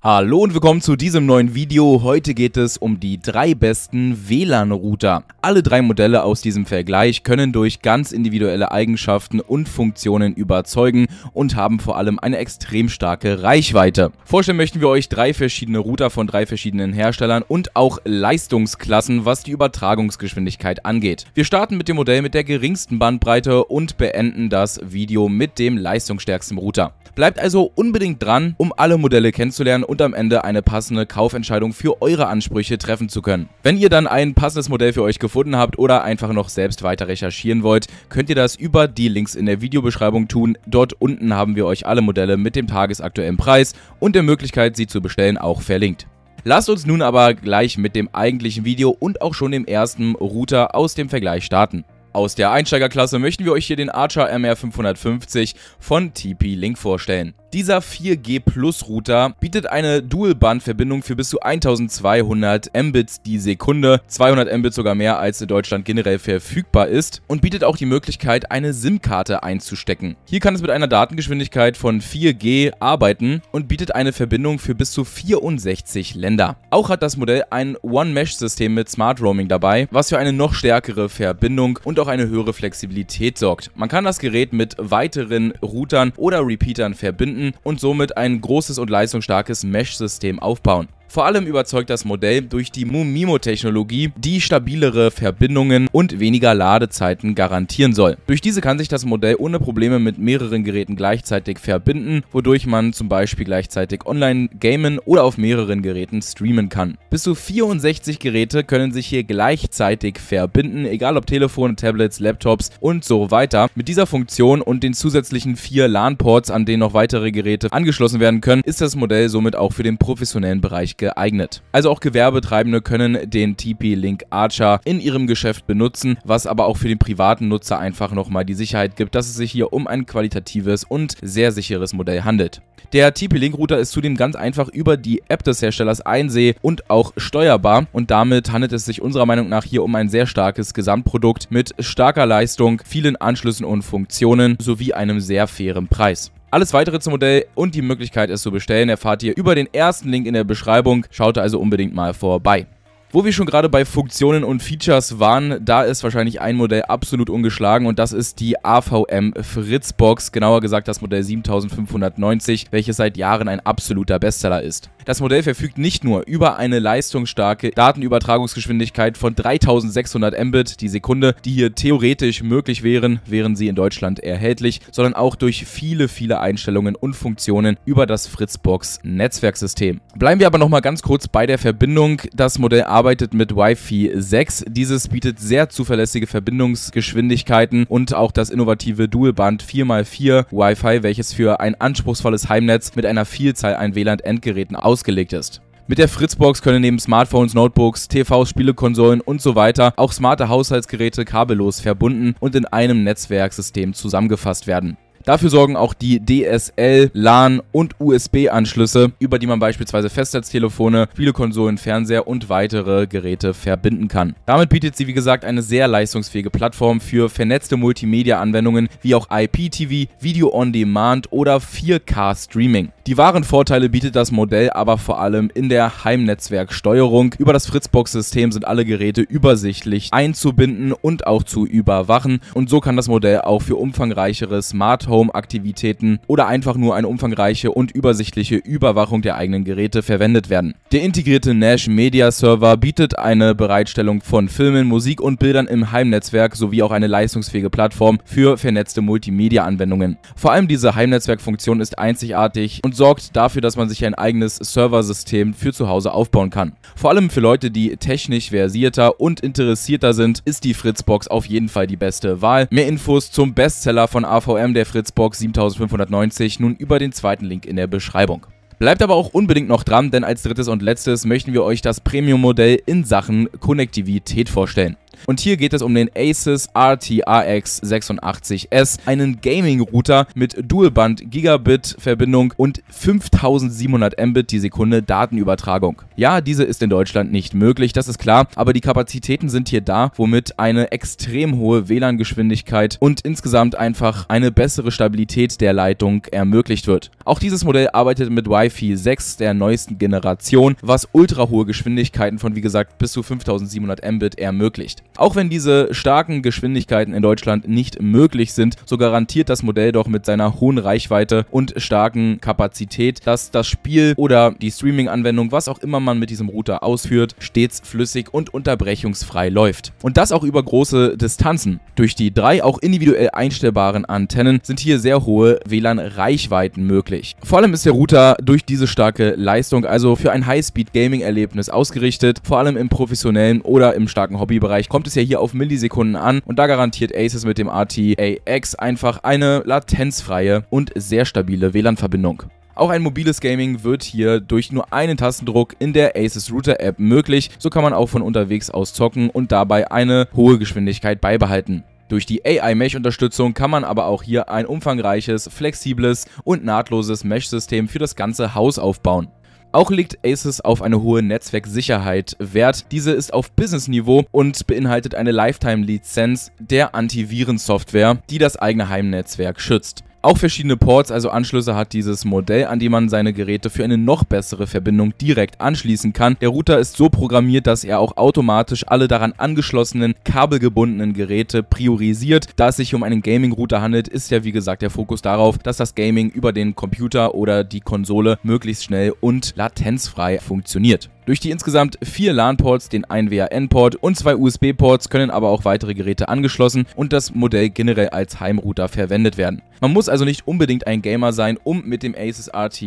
Hallo und willkommen zu diesem neuen Video. Heute geht es um die 3 besten WLAN-Router. Alle 3 Modelle aus diesem Vergleich können durch ganz individuelle Eigenschaften und Funktionen überzeugen und haben vor allem eine extrem starke Reichweite. Vorstellen möchten wir euch 3 verschiedene Router von 3 verschiedenen Herstellern und auch Leistungsklassen, was die Übertragungsgeschwindigkeit angeht. Wir starten mit dem Modell mit der geringsten Bandbreite und beenden das Video mit dem leistungsstärksten Router. Bleibt also unbedingt dran, um alle Modelle kennenzulernen und am Ende eine passende Kaufentscheidung für eure Ansprüche treffen zu können. Wenn ihr dann ein passendes Modell für euch gefunden habt oder einfach noch selbst weiter recherchieren wollt, könnt ihr das über die Links in der Videobeschreibung tun. Dort unten haben wir euch alle Modelle mit dem tagesaktuellen Preis und der Möglichkeit, sie zu bestellen, auch verlinkt. Lasst uns nun aber gleich mit dem eigentlichen Video und auch schon dem ersten Router aus dem Vergleich starten. Aus der Einsteigerklasse möchten wir euch hier den Archer MR550 von TP-Link vorstellen. Dieser 4G Plus Router bietet eine Dual-Band-Verbindung für bis zu 1200 Mbits die Sekunde, 200 Mbits sogar mehr als in Deutschland generell verfügbar ist, und bietet auch die Möglichkeit, eine SIM-Karte einzustecken. Hier kann es mit einer Datengeschwindigkeit von 4G arbeiten und bietet eine Verbindung für bis zu 64 Länder. Auch hat das Modell ein One-Mesh-System mit Smart Roaming dabei, was für eine noch stärkere Verbindung und auch eine höhere Flexibilität sorgt. Man kann das Gerät mit weiteren Routern oder Repeatern verbinden und somit ein großes und leistungsstarkes Mesh-System aufbauen. Vor allem überzeugt das Modell durch die MIMO-Technologie, die stabilere Verbindungen und weniger Ladezeiten garantieren soll. Durch diese kann sich das Modell ohne Probleme mit mehreren Geräten gleichzeitig verbinden, wodurch man zum Beispiel gleichzeitig online gamen oder auf mehreren Geräten streamen kann. Bis zu 64 Geräte können sich hier gleichzeitig verbinden, egal ob Telefone, Tablets, Laptops und so weiter. Mit dieser Funktion und den zusätzlichen 4 LAN-Ports, an denen noch weitere Geräte angeschlossen werden können, ist das Modell somit auch für den professionellen Bereich geeignet. Also auch Gewerbetreibende können den TP-Link Archer in ihrem Geschäft benutzen, was aber auch für den privaten Nutzer einfach nochmal die Sicherheit gibt, dass es sich hier um ein qualitatives und sehr sicheres Modell handelt. Der TP-Link Router ist zudem ganz einfach über die App des Herstellers einseh- und auch steuerbar, und damit handelt es sich unserer Meinung nach hier um ein sehr starkes Gesamtprodukt mit starker Leistung, vielen Anschlüssen und Funktionen sowie einem sehr fairen Preis. Alles weitere zum Modell und die Möglichkeit, es zu bestellen, erfahrt ihr über den ersten Link in der Beschreibung. Schaut also unbedingt mal vorbei. Wo wir schon gerade bei Funktionen und Features waren, da ist wahrscheinlich ein Modell absolut ungeschlagen, und das ist die AVM Fritzbox, genauer gesagt das Modell 7590, welches seit Jahren ein absoluter Bestseller ist. Das Modell verfügt nicht nur über eine leistungsstarke Datenübertragungsgeschwindigkeit von 3600 Mbit die Sekunde, die hier theoretisch möglich wären sie in Deutschland erhältlich, sondern auch durch viele Einstellungen und Funktionen über das Fritzbox Netzwerksystem. Bleiben wir aber nochmal ganz kurz bei der Verbindung. Das Modell arbeitet mit Wi-Fi 6. Dieses bietet sehr zuverlässige Verbindungsgeschwindigkeiten und auch das innovative Dual-Band 4x4 Wi-Fi, welches für ein anspruchsvolles Heimnetz mit einer Vielzahl an WLAN-Endgeräten ausgelegt ist. Mit der Fritzbox können neben Smartphones, Notebooks, TVs, Spielekonsolen und so weiter auch smarte Haushaltsgeräte kabellos verbunden und in einem Netzwerksystem zusammengefasst werden. Dafür sorgen auch die DSL, LAN und USB-Anschlüsse, über die man beispielsweise Festnetztelefone, Spielekonsolen, Fernseher und weitere Geräte verbinden kann. Damit bietet sie, wie gesagt, eine sehr leistungsfähige Plattform für vernetzte Multimedia-Anwendungen wie auch IPTV, Video on Demand oder 4K-Streaming. Die wahren Vorteile bietet das Modell aber vor allem in der Heimnetzwerksteuerung. Über das Fritzbox-System sind alle Geräte übersichtlich einzubinden und auch zu überwachen, und so kann das Modell auch für umfangreichere Smart Home-Aktivitäten oder einfach nur eine umfangreiche und übersichtliche Überwachung der eigenen Geräte verwendet werden. Der integrierte Nash Media Server bietet eine Bereitstellung von Filmen, Musik und Bildern im Heimnetzwerk sowie auch eine leistungsfähige Plattform für vernetzte Multimedia-Anwendungen. Vor allem diese Heimnetzwerkfunktion ist einzigartig und sorgt dafür, dass man sich ein eigenes Serversystem für zu Hause aufbauen kann. Vor allem für Leute, die technisch versierter und interessierter sind, ist die Fritzbox auf jeden Fall die beste Wahl. Mehr Infos zum Bestseller von AVM, der Fritzbox 7590, nun über den zweiten Link in der Beschreibung. Bleibt aber auch unbedingt noch dran, denn als drittes und letztes möchten wir euch das Premium-Modell in Sachen Konnektivität vorstellen. Und hier geht es um den Asus RTRX 86S, einen Gaming-Router mit Dual-Band-Gigabit-Verbindung und 5700 Mbit die Sekunde Datenübertragung. Ja, diese ist in Deutschland nicht möglich, das ist klar, aber die Kapazitäten sind hier da, womit eine extrem hohe WLAN-Geschwindigkeit und insgesamt einfach eine bessere Stabilität der Leitung ermöglicht wird. Auch dieses Modell arbeitet mit Wi-Fi 6 der neuesten Generation, was ultra hohe Geschwindigkeiten von wie gesagt bis zu 5700 Mbit ermöglicht. Auch wenn diese starken Geschwindigkeiten in Deutschland nicht möglich sind, so garantiert das Modell doch mit seiner hohen Reichweite und starken Kapazität, dass das Spiel oder die Streaming-Anwendung, was auch immer man mit diesem Router ausführt, stets flüssig und unterbrechungsfrei läuft. Und das auch über große Distanzen. Durch die 3 auch individuell einstellbaren Antennen sind hier sehr hohe WLAN-Reichweiten möglich. Vor allem ist der Router durch diese starke Leistung also für ein High-Speed-Gaming-Erlebnis ausgerichtet. Vor allem im professionellen oder im starken Hobbybereich kommt es ja hier auf Millisekunden an und da garantiert Asus mit dem RTRX einfach eine latenzfreie und sehr stabile WLAN-Verbindung. Auch ein mobiles Gaming wird hier durch nur einen Tastendruck in der Asus Router App möglich, so kann man auch von unterwegs aus zocken und dabei eine hohe Geschwindigkeit beibehalten. Durch die AI-Mesh-Unterstützung kann man aber auch hier ein umfangreiches, flexibles und nahtloses Mesh-System für das ganze Haus aufbauen. Auch legt Asus auf eine hohe Netzwerksicherheit Wert. Diese ist auf Business-Niveau und beinhaltet eine Lifetime-Lizenz der Antivirensoftware, die das eigene Heimnetzwerk schützt. Auch verschiedene Ports, also Anschlüsse, hat dieses Modell, an die man seine Geräte für eine noch bessere Verbindung direkt anschließen kann. Der Router ist so programmiert, dass er auch automatisch alle daran angeschlossenen, kabelgebundenen Geräte priorisiert. Da es sich um einen Gaming-Router handelt, ist ja wie gesagt der Fokus darauf, dass das Gaming über den Computer oder die Konsole möglichst schnell und latenzfrei funktioniert. Durch die insgesamt 4 LAN-Ports, den einen WAN-Port und 2 USB-Ports können aber auch weitere Geräte angeschlossen und das Modell generell als Heimrouter verwendet werden. Man muss also nicht unbedingt ein Gamer sein, um mit dem Asus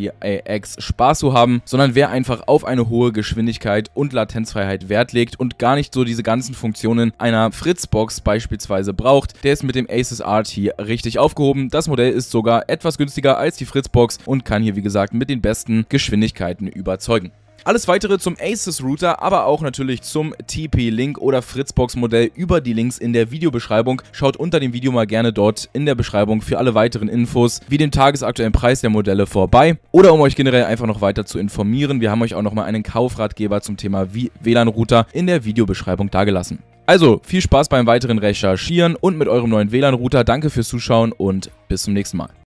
RTRX Spaß zu haben, sondern wer einfach auf eine hohe Geschwindigkeit und Latenzfreiheit Wert legt und gar nicht so diese ganzen Funktionen einer Fritzbox beispielsweise braucht, der ist mit dem Asus RT richtig aufgehoben. Das Modell ist sogar etwas günstiger als die Fritzbox und kann hier wie gesagt mit den besten Geschwindigkeiten überzeugen. Alles weitere zum Asus Router, aber auch natürlich zum TP-Link oder Fritzbox Modell über die Links in der Videobeschreibung. Schaut unter dem Video mal gerne dort in der Beschreibung für alle weiteren Infos wie den tagesaktuellen Preis der Modelle vorbei oder um euch generell einfach noch weiter zu informieren. Wir haben euch auch nochmal einen Kaufratgeber zum Thema WLAN-Router in der Videobeschreibung dagelassen. Also viel Spaß beim weiteren Recherchieren und mit eurem neuen WLAN-Router. Danke fürs Zuschauen und bis zum nächsten Mal.